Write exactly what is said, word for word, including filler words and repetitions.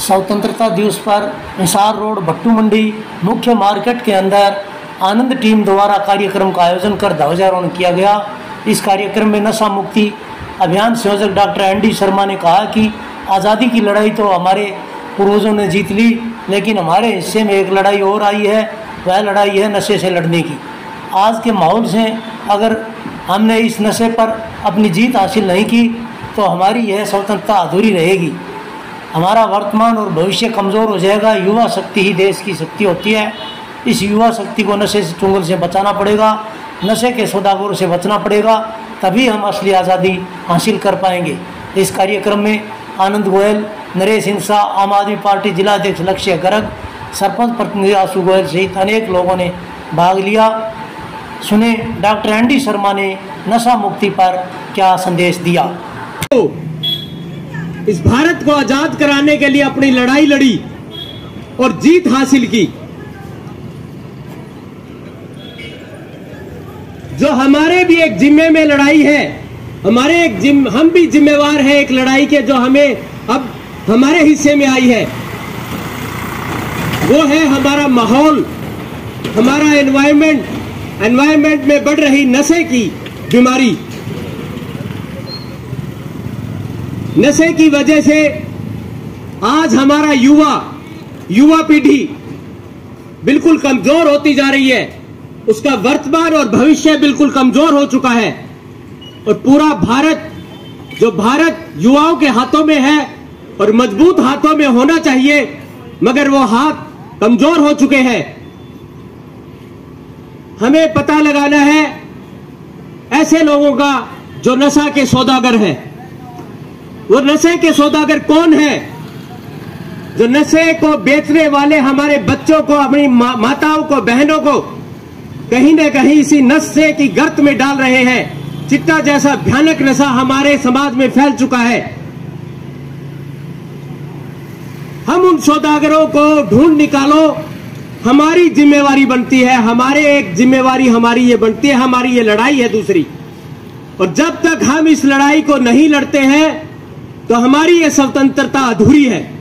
स्वतंत्रता दिवस पर हिसार रोड भट्टू मंडी मुख्य मार्केट के अंदर आनंद टीम द्वारा कार्यक्रम का आयोजन कर ध्वजारोहण किया गया। इस कार्यक्रम में नशा मुक्ति अभियान संयोजक डॉक्टर एन डी शर्मा ने कहा कि आज़ादी की लड़ाई तो हमारे पूर्वजों ने जीत ली, लेकिन हमारे हिस्से में एक लड़ाई और आई है, वह लड़ाई है नशे से लड़ने की। आज के माहौल से अगर हमने इस नशे पर अपनी जीत हासिल नहीं की तो हमारी यह स्वतंत्रता अधूरी रहेगी। हमारा वर्तमान और भविष्य कमज़ोर हो जाएगा। युवा शक्ति ही देश की शक्ति होती है। इस युवा शक्ति को नशे से चुंगल से बचाना पड़ेगा, नशे के सौदागरों से बचना पड़ेगा, तभी हम असली आज़ादी हासिल कर पाएंगे। इस कार्यक्रम में आनंद गोयल, नरेश हिंसा, आम आदमी पार्टी जिला अध्यक्ष लक्ष्य गर्ग, सरपंच प्रतिनिधि आशु गोयल सहित अनेक लोगों ने भाग लिया। सुने डॉक्टर एन डी शर्मा ने नशा मुक्ति पर क्या संदेश दिया। इस भारत को आजाद कराने के लिए अपनी लड़ाई लड़ी और जीत हासिल की। जो हमारे भी एक जिम्मे में लड़ाई है, हमारे एक जिम हम भी जिम्मेवार हैं एक लड़ाई के जो हमें अब हमारे हिस्से में आई है। वो है हमारा माहौल, हमारा एनवायरनमेंट। एनवायरनमेंट में बढ़ रही नशे की बीमारी। नशे की वजह से आज हमारा युवा युवा पीढ़ी बिल्कुल कमजोर होती जा रही है। उसका वर्तमान और भविष्य बिल्कुल कमजोर हो चुका है और पूरा भारत, जो भारत युवाओं के हाथों में है और मजबूत हाथों में होना चाहिए, मगर वो हाथ कमजोर हो चुके हैं। हमें पता लगाना है ऐसे लोगों का जो नशा के सौदागर हैं। वो नशे के सौदागर कौन है? जो नशे को बेचने वाले हमारे बच्चों को, अपनी मा, माताओं को, बहनों को कहीं न कहीं इसी नशे की गर्त में डाल रहे हैं। चिट्टा जैसा भयानक नशा हमारे समाज में फैल चुका है। हम उन सौदागरों को ढूंढ निकालो, हमारी जिम्मेवारी बनती है। हमारे एक जिम्मेवारी हमारी ये बनती है, हमारी ये लड़ाई है दूसरी। और जब तक हम इस लड़ाई को नहीं लड़ते हैं तो हमारी ये स्वतंत्रता अधूरी है।